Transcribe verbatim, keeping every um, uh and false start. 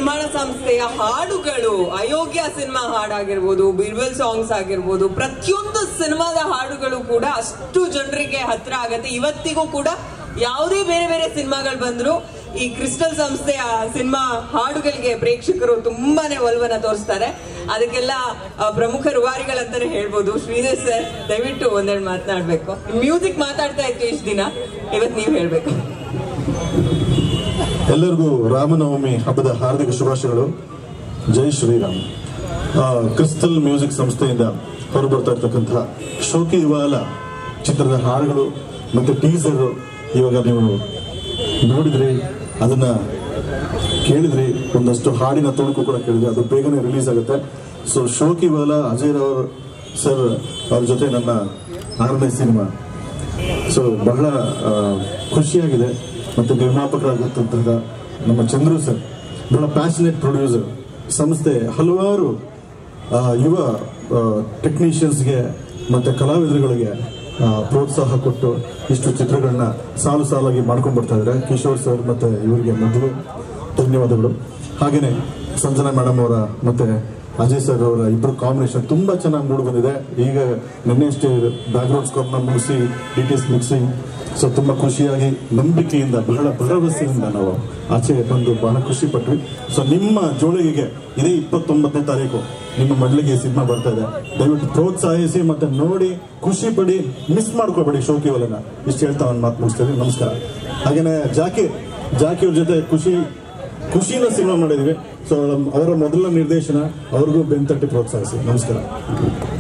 ನಿರ್ಮಾಣ ಸಂಸ್ಥೆಯ ಹಾಡುಗಳು, ಅಯೋಗ್ಯ ಸಿನಿಮಾ ಹಾಡಾಗಿರ್ಬೋದು, ಬಿರ್ಬಲ್ ಸಾಂಗ್ಸ್ ಆಗಿರ್ಬೋದು, ಪ್ರತಿಯೊಂದು ಸಿನಿಮಾದ ಹಾಡುಗಳು ಕೂಡ ಅಷ್ಟು ಜನರಿಗೆ ಹತ್ರ ಆಗತ್ತೆ. ಇವತ್ತಿಗೂ ಕೂಡ ಯಾವುದೇ ಬೇರೆ ಬೇರೆ ಸಿನಿಮಾಗಳು ಬಂದ್ರು ಈ ಕ್ರಿಸ್ಟಲ್ ಸಂಸ್ಥೆಯ ಸಿನಿಮಾ ಹಾಡುಗಳಿಗೆ ಪ್ರೇಕ್ಷಕರು ತುಂಬಾನೇ ಒಲವನ್ನ ತೋರಿಸ್ತಾರೆ. ಅದಕ್ಕೆಲ್ಲ ಪ್ರಮುಖ ರೂವಾರಿಗಳಂತಾನೆ ಹೇಳ್ಬೋದು. ಶ್ರೀಧರ್ ಸರ್, ದಯವಿಟ್ಟು ಒಂದೆರಡು ಮಾತನಾಡ್ಬೇಕು. ಮ್ಯೂಸಿಕ್ ಮಾತಾಡ್ತಾ ಇತ್ತು ಇಷ್ಟು ದಿನ, ಇವತ್ತು ನೀವು ಹೇಳ್ಬೇಕು. ಎಲ್ಲರಿಗೂ ರಾಮನವಮಿ ಹಬ್ಬದ ಹಾರ್ದಿಕ ಶುಭಾಶಯಗಳು. ಜೈ ಶ್ರೀರಾಮ್. ಕ್ರಿಸ್ಟಲ್ ಮ್ಯೂಸಿಕ್ ಸಂಸ್ಥೆಯಿಂದ ಹೊರಬರ್ತಾ ಇರ್ತಕ್ಕಂತಹ ಶೋಕಿ ವಾಲ ಚಿತ್ರದ ಹಾಡುಗಳು ಮತ್ತೆ ಟೀಸರ್ ಇವಾಗ ನೀವು ನೋಡಿದ್ರಿ, ಅದನ್ನ ಕೇಳಿದ್ರಿ, ಒಂದಷ್ಟು ಹಾಡಿನ ತುಣುಕು ಕೂಡ ಕೇಳಿದ್ರಿ. ಅದು ಬೇಗನೆ ರಿಲೀಸ್ ಆಗುತ್ತೆ. ಸೊ ಶೋಕಿ ವಾಲ ಅಜಯ್ ರಾವ್ ಸರ್ ಅವ್ರ ಜೊತೆ ನನ್ನ ಆರನೇ ಸಿನಿಮಾ. ಸೊ ಬಹಳ ಖುಷಿಯಾಗಿದೆ. ಮತ್ತೆ ನಿರ್ಮಾಪಕರಾಗುತ್ತಂತಹ ನಮ್ಮ ಚಂದ್ರು ಸರ್ ಬಹಳ ಪ್ಯಾಷನೇಟ್ ಪ್ರೊಡ್ಯೂಸರ್. ಸಂಸ್ಥೆ ಹಲವಾರು ಯುವ ಟೆಕ್ನಿಷಿಯನ್ಸ್ಗೆ ಮತ್ತೆ ಕಲಾವಿದರುಗಳಿಗೆ ಪ್ರೋತ್ಸಾಹ ಕೊಟ್ಟು ಇಷ್ಟು ಚಿತ್ರಗಳನ್ನ ಸಾಲು ಸಾಲಾಗಿ ಮಾಡ್ಕೊಂಡು ಬರ್ತಾ ಇದ್ದಾರೆ. ಕಿಶೋರ್ ಸರ್ ಮತ್ತೆ ಇವರಿಗೆ ಮೊದಲು ಧನ್ಯವಾದಗಳು. ಹಾಗೇನೆ ಸಂಜನಾ ಮೇಡಮ್ ಅವರ ಮತ್ತೆ ಅಜಯ್ ಸರ್ ಅವರ ಇಬ್ಬರು ಕಾಂಬಿನೇಷನ್ ತುಂಬಾ ಚೆನ್ನಾಗಿ ಮೂಡಿ ಬಂದಿದೆ. ಈಗ ನಿನ್ನೆಷ್ಟೇ ಬ್ಯಾಕ್ಗ್ರೌಂಡ್ ಸ್ಕೋರ್ನ ಮುಗಿಸಿ ಡಿಟೇಲ್ಸ್ ಮಿಕ್ಸಿಂಗ್. ಸೊ ತುಂಬಾ ಖುಷಿಯಾಗಿ ನಂಬಿಕೆಯಿಂದ ಬಹಳ ಭರವಸೆಯಿಂದ ನಾವು ಆಚೆ ಬಂದು ಬಹಳ ಖುಷಿ ಪಟ್ವಿ. ಸೊ ನಿಮ್ಮ ಜೋಳಿಗೆಗೆ ಇದೇ ಇಪ್ಪತ್ತೊಂಬತ್ತನೇ ತಾರೀಕು ನಿಮ್ಮ ಮಡ್ಲಿಗೆ ಸಿನಿಮಾ ಬರ್ತಾ ಇದೆ. ದಯವಿಟ್ಟು ಪ್ರೋತ್ಸಾಹಿಸಿ ಮತ್ತೆ ನೋಡಿ ಖುಷಿ ಪಡಿ, ಮಿಸ್ ಮಾಡ್ಕೋಬೇಡಿ ಶೋಕಿ ವಾಲನ. ಇಷ್ಟು ಹೇಳ್ತಾ ಒಂದು ಮಾತು ಮುಗಿಸ್ತೇವೆ. ನಮಸ್ಕಾರ. ಹಾಗೇನೆ ಜಾಕಿ ಜಾಕಿ ಅವ್ರ ಜೊತೆ ಖುಷಿ ಖುಷಿನ ಸಿನಿಮಾ ಮಾಡಿದ್ವಿ. ಸೊ ಅವರ ಮೊದಲ ನಿರ್ದೇಶನ, ಅವ್ರಿಗೂ ಬೆಂತಟ್ಟಿ ಪ್ರೋತ್ಸಾಹಿಸಿ. ನಮಸ್ಕಾರ.